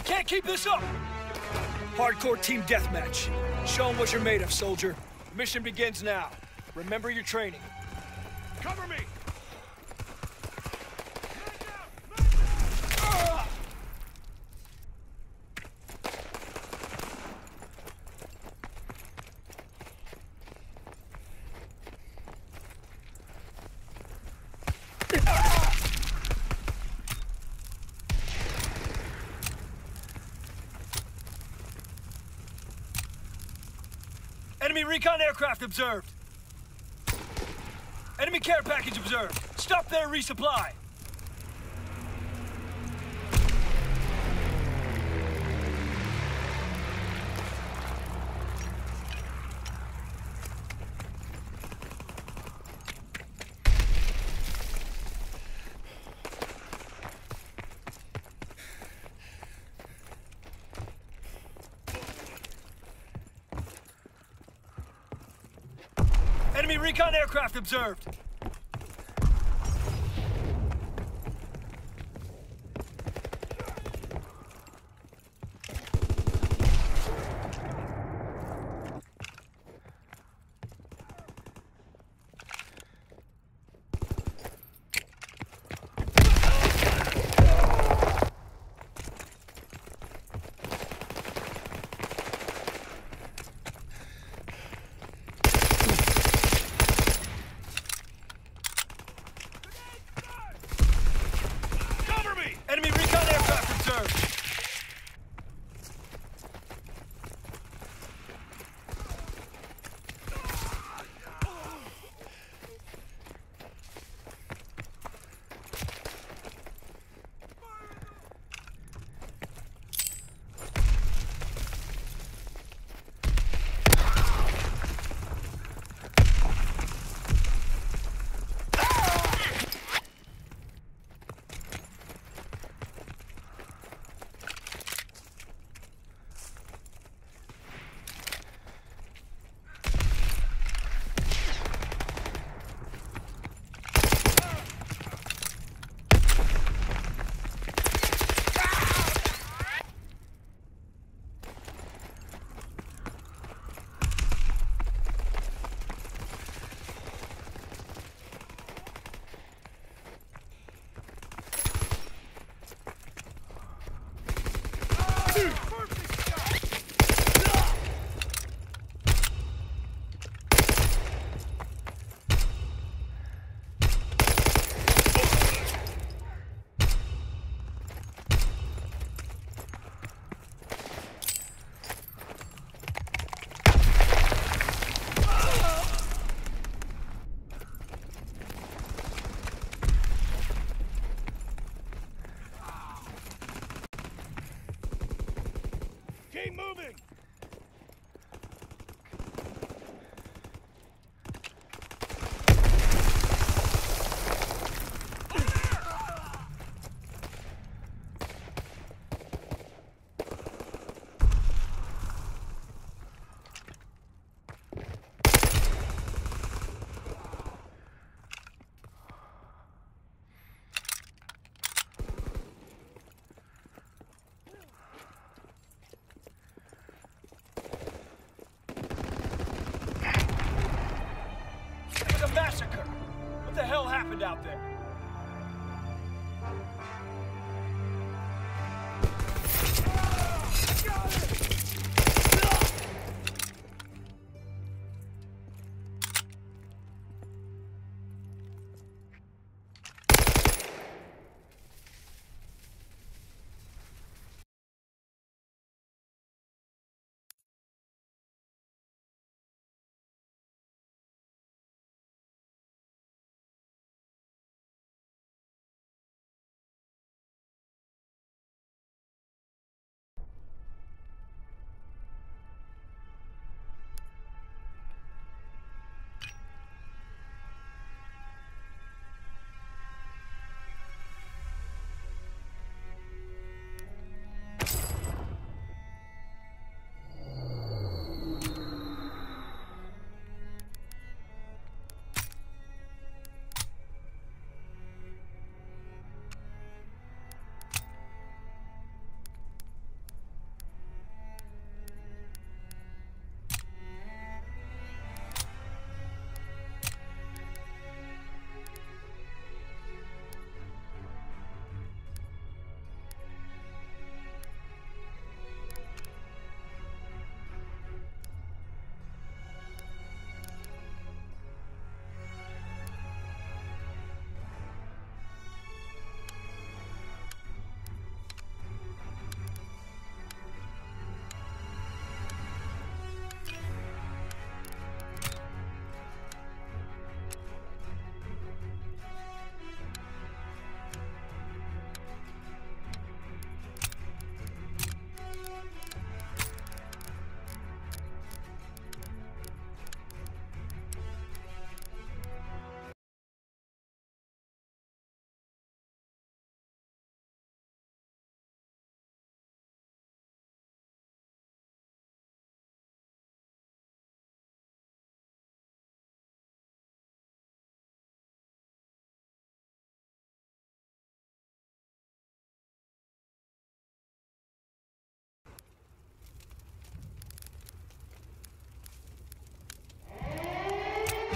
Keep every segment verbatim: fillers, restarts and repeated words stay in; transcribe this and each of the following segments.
Can't keep this up! Hardcore team deathmatch. Show 'em what you're made of, soldier. Mission begins now. Remember your training. Cover me! Enemy recon aircraft observed. Enemy care package observed. Stop there, resupply. Enemy recon aircraft observed. Enemy recon aircraft observed. Keep moving! Massacre! What the hell happened out there?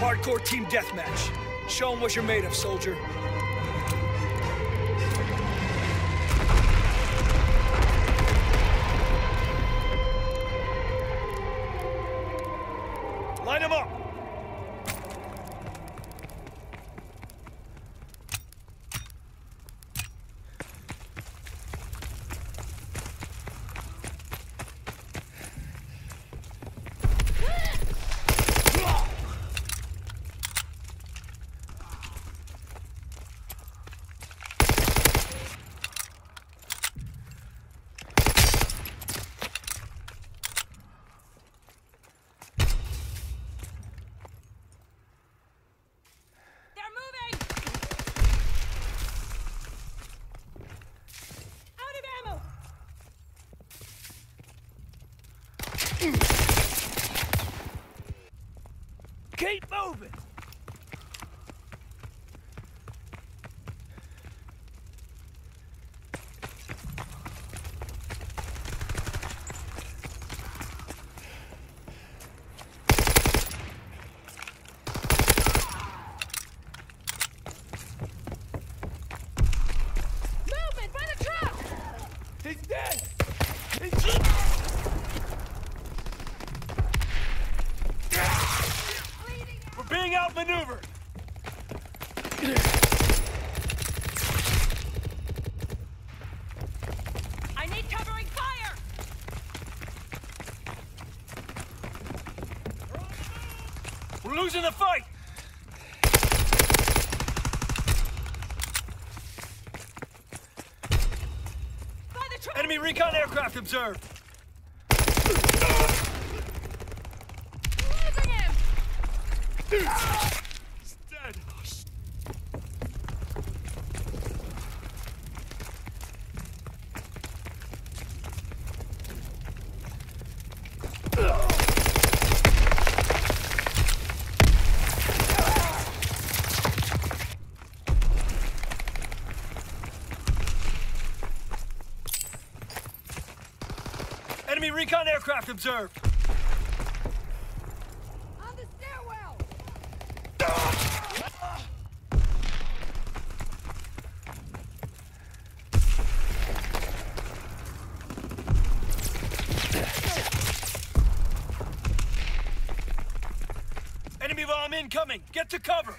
Hardcore team deathmatch. Show 'em what you're made of, soldier. Line 'em up! Keep moving! Movement by the truck! He's dead! He's dead! We're being outmaneuvered! I need covering fire! We're losing the fight! By the truck! Enemy recon aircraft observed! Losing him! He's dead. Enemy recon aircraft observed! On the stairwell! Enemy bomb incoming! Get to cover!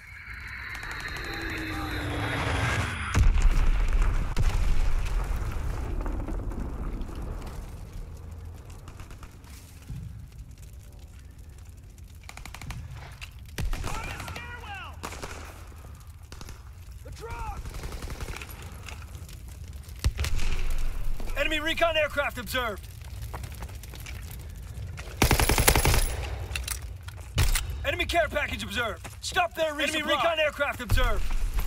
Enemy recon aircraft observed! Enemy care package observed! Stop there, resupply! Enemy recon aircraft observed!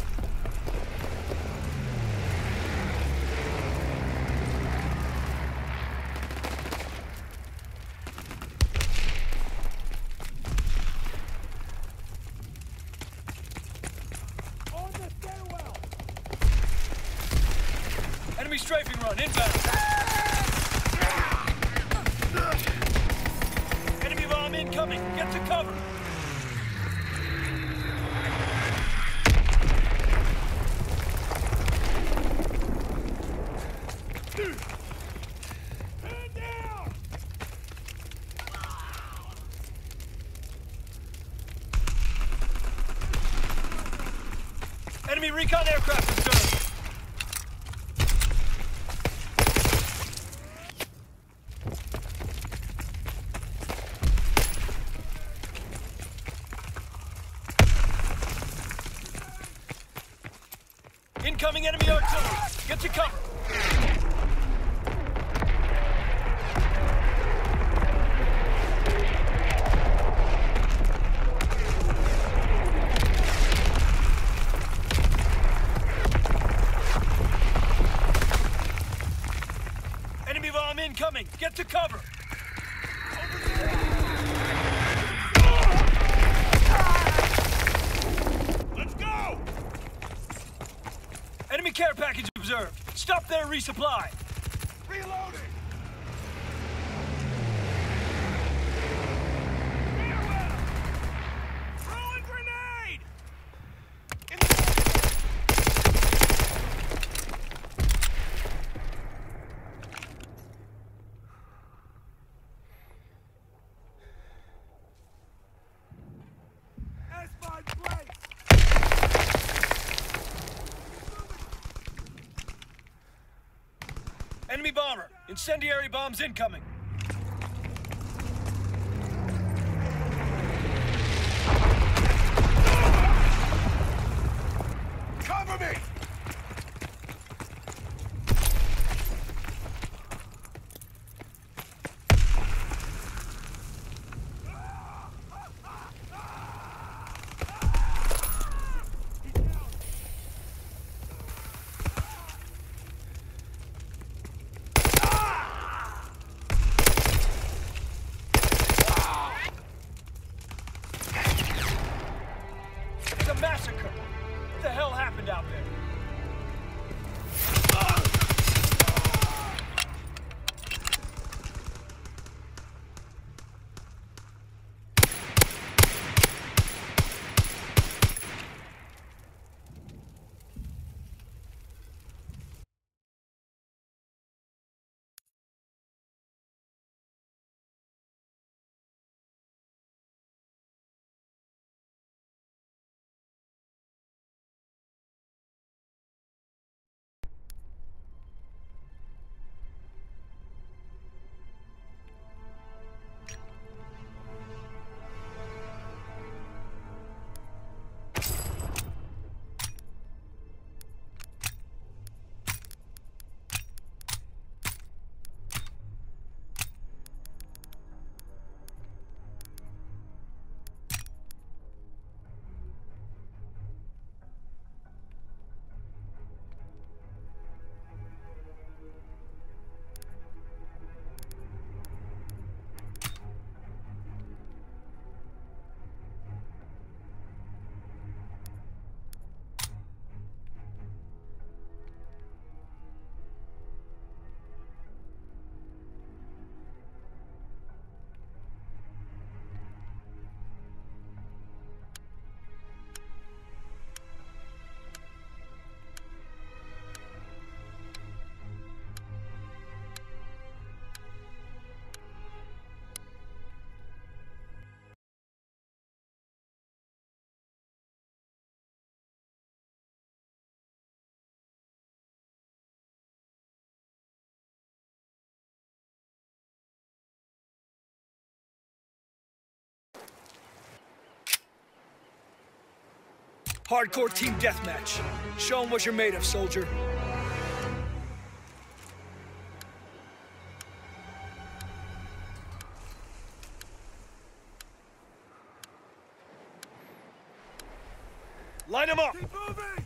On the stairwell. Enemy strafing run, inbound! Enemy bomb incoming! Get to cover! Man down. Enemy recon aircraft observed! Incoming enemy artillery! Get to cover! Enemy bomb incoming! Get to cover! Let's go. Enemy care package observed! Stop there, resupply! Reloading. Throwing Enemy bomber. Incendiary bombs incoming. Cover me! It's a massacre. What the hell happened out there? Hardcore team deathmatch. Show 'em what you're made of, soldier. Line 'em up! Keep moving!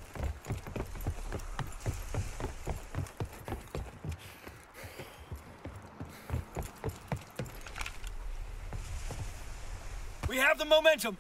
We have the momentum.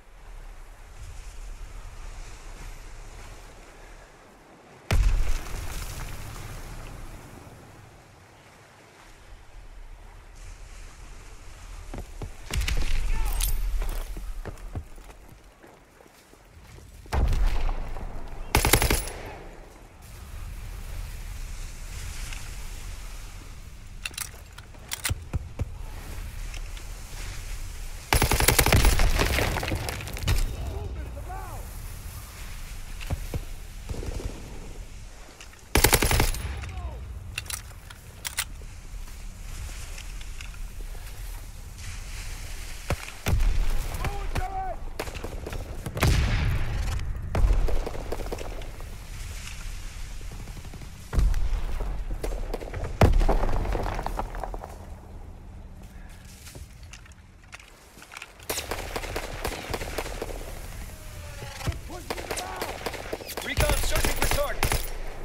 Recon searching for targets.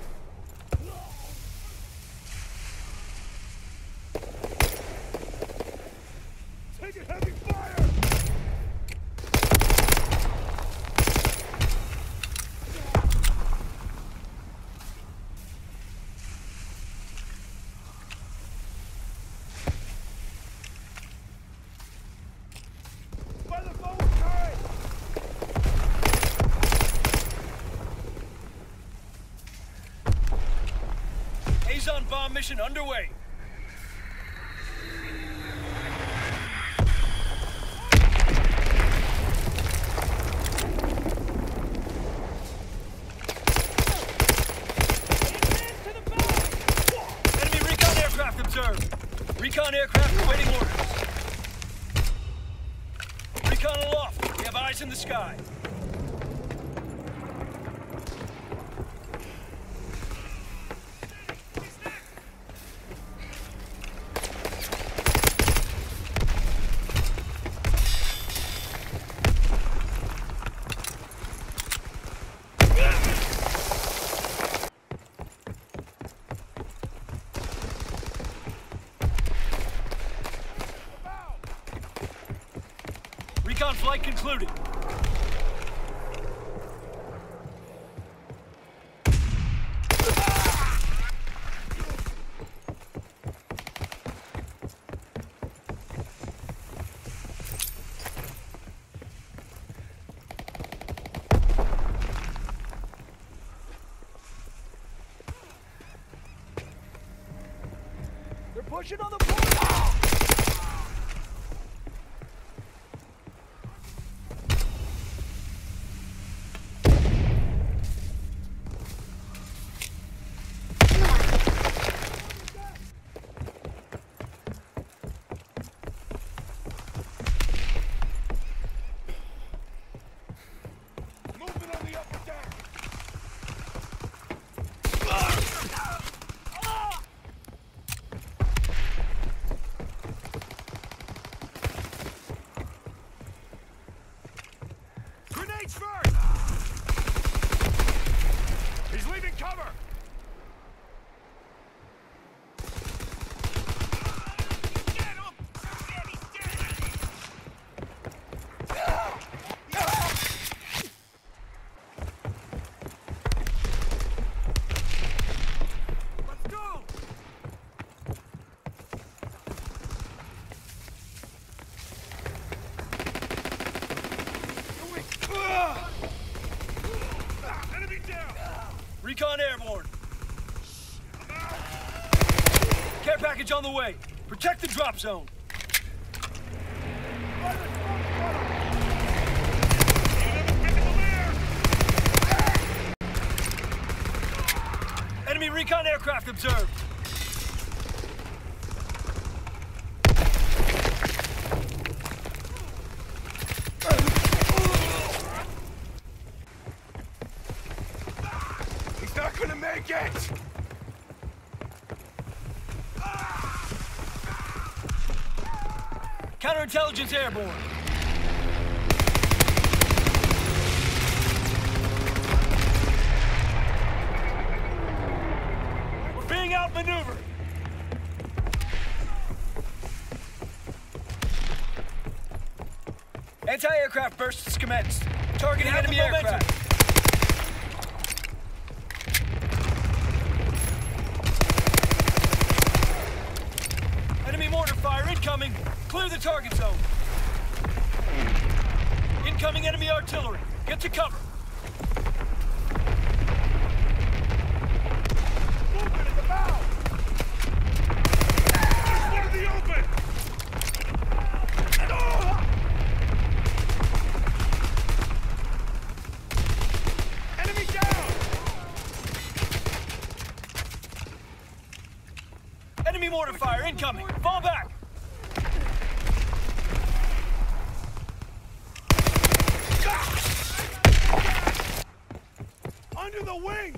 Take a heavy fire! By the forward turret! Azon bomb mission underway. Enemy recon aircraft Recon aircraft awaiting orders. Recon aloft. We have eyes in the sky. Recon flight concluded. They're pushing on the point! First! He's leaving cover! Get him! Get him! Get him! Let's go! Enemy down! Recon airborne. Care package on the way. Protect the drop zone. Enemy recon aircraft observed. He's not gonna make it! Counterintelligence airborne. We're being outmaneuvered. Anti-aircraft bursts commenced. Targeting enemy aircraft. Enemy mortar fire incoming. Clear the target zone. Incoming enemy artillery. Get to cover. Movement at the bow! There's one in the open! Enemy down! Enemy mortar fire incoming. Fall back. Under the wing!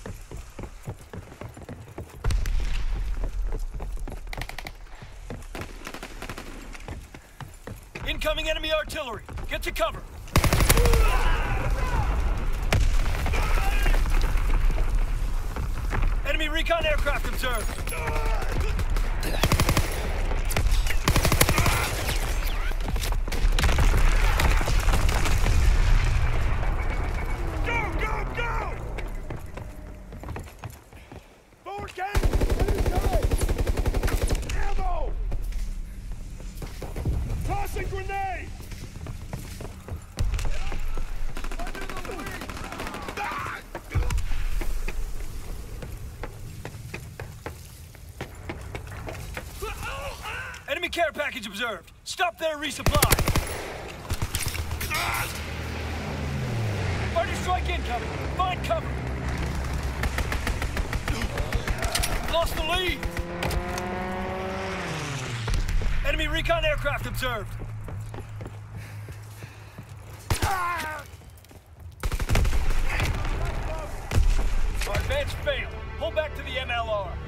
Incoming enemy artillery. Get to cover. Enemy recon aircraft observed. Go, go, go! Forward cannon! Enemy side! Ammo! Tossing grenade! Under the wing! Enemy care package observed. Stop there, resupply. Fighter strike incoming. Find cover. Lost the lead. Recon aircraft observed. Our advance failed. Pull back to the M L R.